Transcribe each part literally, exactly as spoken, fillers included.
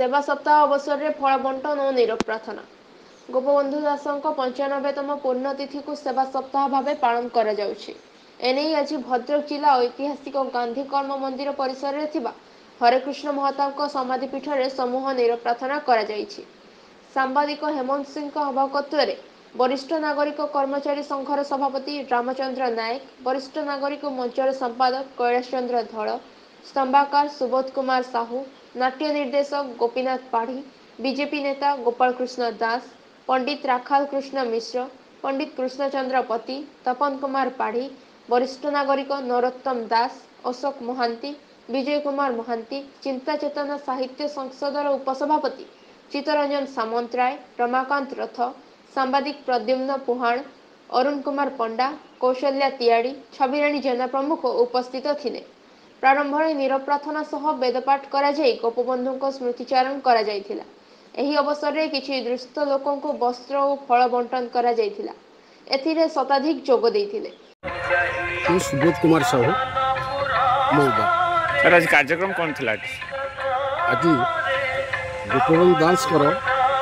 सेवा सप्ताह अवसर में फल बंटन और नीरव प्रार्थना। गोपबंधु दासों पंचानबेतम पूर्णतिथि को सेवा सप्ताह भाव पालन करा जाउछि। एने आज भद्रक जिला ऐतिहासिक गांधी कर्म मंदिर परिसर में थिबा हरेकृष्ण महताब समाधिपीठ में समूह नीरव प्रार्थना करा जाइछि। सांबादिक हेमंत सिंह अभाकत्व वरिष्ठ नागरिक कर्मचारी संघर सभापति रामचंद्र नायक, वरिष्ठ नागरिक मंचर संपादक कैलाश चंद्र धड़, स्तंभाकार सुबोध कुमार साहू, नाट्य निर्देशक गोपीनाथ पाढ़ी, बीजेपी नेता गोपाल कृष्ण दास, पंडित राखाल कृष्ण मिश्र, पंडित कृष्णचंद्र पति, तपन कुमार पाढ़ी, वरिष्ठ नागरिक नरोत्तम दास, अशोक महांती, विजय कुमार महांती, चिंता चेतना साहित्य संसदर उपसभापति चित्तरंजन सामंतराय, रमाकांत रथ, सांबादिक प्रद्युम्न पुहाण, अरुण कुमार पंडा, कौशल्या तियाड़ी, छविराणी जेना प्रमुख उपस्थित थिले। प्रारंभ में नीरव प्रार्थना सह वेदपाठ करा जाई गोपबंधु स्मृतिचारण करा जाइथिला। एही अवसर में किछि दुष्ट लोकों को वस्त्र और फल बंटन करा जाइथिला। एथिरे शताधिक जोग देइथिले। सुबोध कुमार साहू मौदा। सर आज कार्यक्रम कौन थिला? आज गोपबंधु दास कर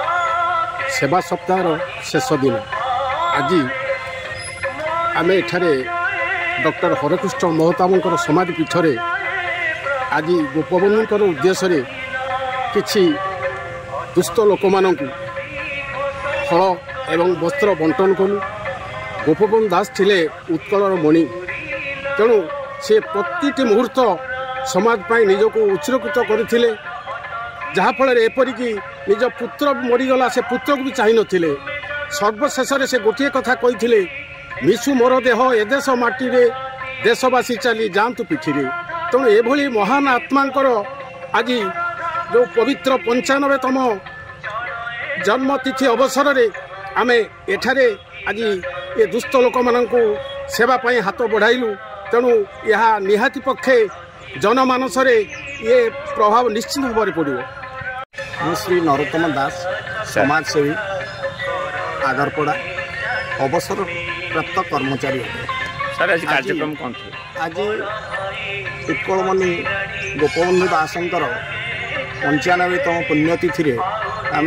सेवा सप्ताह शेष दिन। आज आम एठारे डॉक्टर हरेकृष्ण महताब समाधिपीठ में आज गोपबंधु उद्देश्य किछि दुष्ट लोक मान फल एवं वस्त्र बंटन कलु। गोपबंधु दास थिले उत्कलर मणि, तेणु से प्रति मुहूर्त समाज पाई निजक उत्सर्गित करथिले। जहाँफल एपरिक निज पुत्र मरीगला से पुत्र को भी चाह नथिले। सर्वशेष से गोटे कथा कही, मिशु मोर देह ए देश माटी रे, देशवासी चली जातु पिठी रे। तेणु एभली महान आत्मांकर आज जो पवित्र पंचानबेतम जन्मतिथि अवसर रे आमे एठारे आज ये दुष्ट लोक मानू सेवा पाई हाथ बढ़ाइलु। तेणु यह निहाती पक्षे जनमानस ये प्रभाव निश्चित भाव पड़ो। मु श्री नरोत्तम दास, समाजसेवी, आगरपड़ा, अवसर प्राप्त कर्मचारी। सर आज कार्यक्रम कौन थे? आज उत्कलमणि गोपबंधु दासंकर पंचानबेतम पुण्यतिथि आम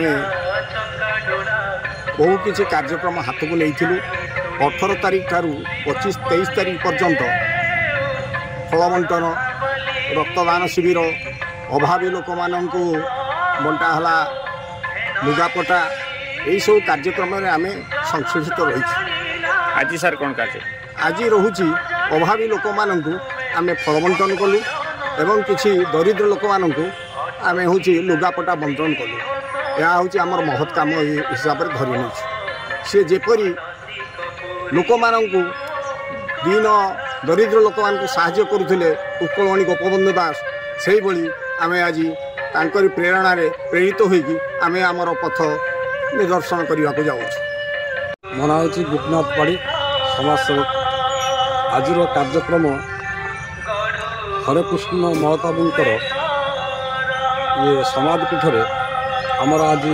बहु किसी कार्यक्रम हाथ को नहीं। अठर तारीख ठारू पच्चीस तेईस तारीख पर्यंत फल बंटन, रक्तदान शिविर, अभावी लोक मानू बंटाला, लुगापटा, यही सब कार्यक्रम आम संश्लेषित रही। आज सर कौन कार्य? आज रोची अभावी लोक मानू आम फल बंटन कलु एवं किसी दरिद्र लोक मानू आम हूँ लुगापटा बंटन कलु। यह हूँ आमर महत् काम हिसाब से धरी नहीं। सी जेपरी लोक मानू दीन दरिद्र लोक मानू साहाय्य करुले उत्कलमणि गोपबंधु दास, से भाई आम आज तांकरी प्रेरणा रे प्रेरित होगी आम आमर पथ निदर्शन करने को जाऊँ। मो ना हूँ गोपीनाथ पाढ़ी, समाजसेवक। आज कार्यक्रम हरेकृष्ण महताबंकर ये समाधिपीठ में आमर आज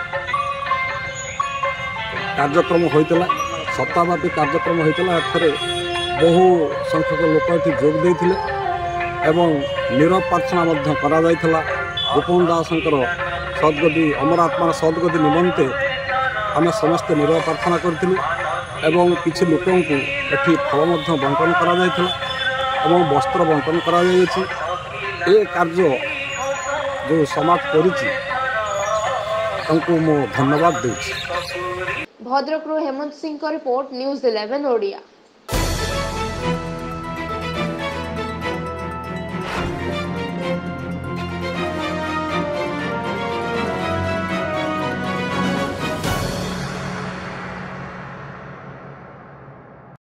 कार्यक्रम होता, सप्ताहव्यापी कार्यक्रम होता। एथरे बहु संख्यक लोक ये जोग देते एवं नीरव प्रार्थना करा जायथिला। गोपबंधु दासंकर सद्गति अमर आत्मार सद्गति निमंते आम समस्ते नीरव प्रार्थना करथिलु एवं किछि लोकों को एठी फल मध्य बंटन करा जायथिला एवं वस्त्र बंटन करा जायछि। ए कार्य जो समाज करिछि तांको मो धन्यवाद देछि। भद्रक हेमंत सिंह का रिपोर्ट, न्यूज़ इलेवन ओडिया।